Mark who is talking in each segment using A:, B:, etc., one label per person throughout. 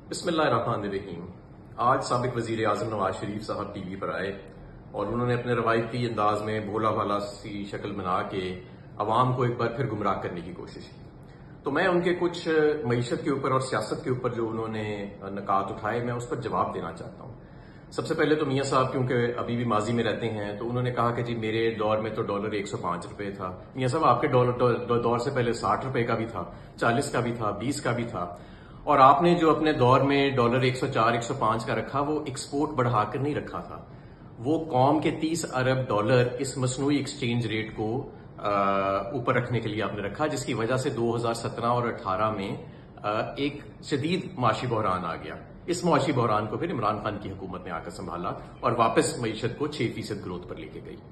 A: بسم اللہ الرحمن الرحیم۔ آج سابق وزیر اعظم نواز شریف صاحب ٹی وی پر آئے اور انہوں نے اپنے روایتی انداز میں بھولا بھالا سی شکل بنا کے عوام کو ایک بار پھر گمراہ کرنے کی کوشش کی۔ تو میں ان کے کچھ معیشت کے اوپر اور سیاست کے اوپر جو انہوں نے نکات اٹھائے میں اس پر جواب دینا چاہتا ہوں۔ سب سے پہلے تو میاں صاحب کیونکہ ابھی بھی ماضی میں رہتے ہیں تو انہوں نے کہا کہ جی میرے دور میں تو ڈالر 105 روپے تھا۔ میاں صاحب آپ کے دور سے پہلے 60 روپے کا بھی تھا، 40 کا بھی تھا، 20 کا بھی تھا، اور آپ نے جو اپنے دور میں ڈالر 104 105 کا رکھا وہ ایکسپورٹ بڑھا کر نہیں رکھا تھا، وہ قوم کے 30 ارب ڈالر اس مصنوعی ایکسچینج ریٹ کو اوپر رکھنے کے لیے آپ نے رکھا، جس کی وجہ سے 2017 اور 18 میں ایک شدید معاشی بحران آ گیا۔ اس معاشی بحران کو پھر عمران خان کی حکومت نے آ کر سنبھالا اور واپس معیشت کو 6% گروتھ پر لے کے گئی۔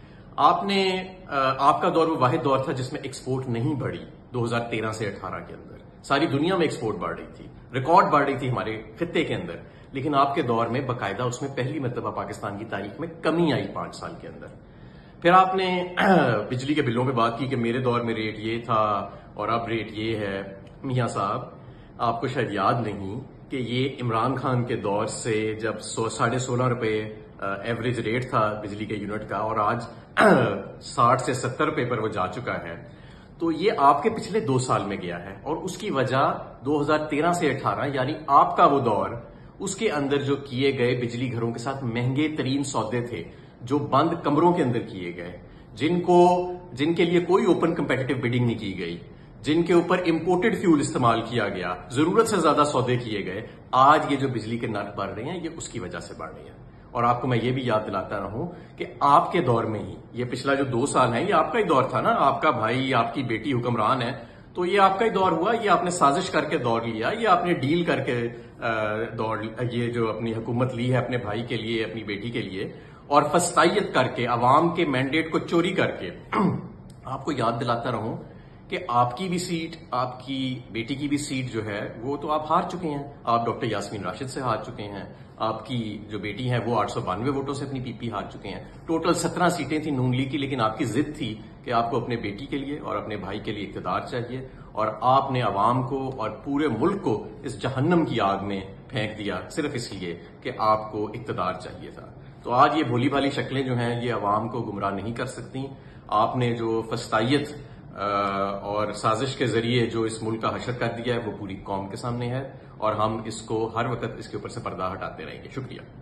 A: آپ کا دور وہ واحد دور تھا جس میں ایکسپورٹ نہیں بڑھی۔ 2013 سے 18 کے اندر ساری دنیا میں ایکسپورٹ بڑھ رہی تھی، ریکارڈ بڑھ رہی تھی ہمارے خطے کے اندر، لیکن آپ کے دور میں باقاعدہ اس میں پہلی مرتبہ پاکستان کی تاریخ میں کمی آئی 5 سال کے اندر۔ پھر آپ نے بجلی کے بلوں پہ بات کی کہ میرے دور میں ریٹ یہ تھا اور اب ریٹ یہ ہے۔ میاں صاحب آپ کو شاید یاد نہیں کہ یہ عمران خان کے دور سے جب 16.5 روپے ایوریج ریٹ تھا بجلی کے یونٹ کا اور آج 60 سے 70 روپے پر وہ جا چکا ہے، تو یہ آپ کے پچھلے 2 سال میں گیا ہے، اور اس کی وجہ 2013 سے 18 یعنی آپ کا وہ دور، اس کے اندر جو کیے گئے بجلی گھروں کے ساتھ مہنگے ترین سودے تھے جو بند کمروں کے اندر کیے گئے، جن کے لیے کوئی اوپن کمپیٹیٹو بیڈنگ نہیں کی گئی، جن کے اوپر امپورٹڈ فیول استعمال کیا گیا، ضرورت سے زیادہ سودے کیے گئے، آج یہ جو بجلی کے نرخ بڑھ رہے ہیں یہ اس کی وجہ سے بڑھ رہے ہیں۔ اور آپ کو میں یہ بھی یاد دلاتا رہوں کہ آپ کے دور میں ہی یہ پچھلا جو 2 سال ہے یہ آپ کا ہی دور تھا نا، آپ کا بھائی آپ کی بیٹی حکمران ہے، تو یہ آپ کا ہی دور ہوا، یہ آپ نے سازش کر کے دور لیا، یہ آپ نے ڈیل کر کے یہ جو اپنی حکومت لی ہے اپنے بھائی کے لیے، اپنی بیٹی کے لیے، اور فسطائیت کر کے عوام کے مینڈیٹ کو چوری کر کے۔ آپ کو یاد دلاتا رہوں کہ آپ کی بھی سیٹ، آپ کی بیٹی کی بھی سیٹ جو ہے وہ تو آپ ہار چکے ہیں، آپ ڈاکٹر یاسمین راشد سے ہار چکے ہیں، آپ کی جو بیٹی ہے وہ 892 ووٹوں سے اپنی پی پی ہار چکے ہیں۔ ٹوٹل 17 سیٹیں تھیں نون لیگ کی، لیکن آپ کی ضد تھی کہ آپ کو اپنے بیٹی کے لیے اور اپنے بھائی کے لیے اقتدار چاہیے، اور آپ نے عوام کو اور پورے ملک کو اس جہنم کی آگ میں پھینک دیا صرف اس لیے کہ آپ کو اقتدار چاہیے تھا۔ تو آج یہ بھولی بھالی شکلیں جو ہیں یہ عوام کو گمراہ نہیں کر سکتی۔ آپ نے جو فسطائیت اور سازش کے ذریعے جو اس ملک کا حشر کر دیا ہے وہ پوری قوم کے سامنے ہے، اور ہم اس کو ہر وقت اس کے اوپر سے پردہ ہٹاتے رہیں گے۔ شکریہ۔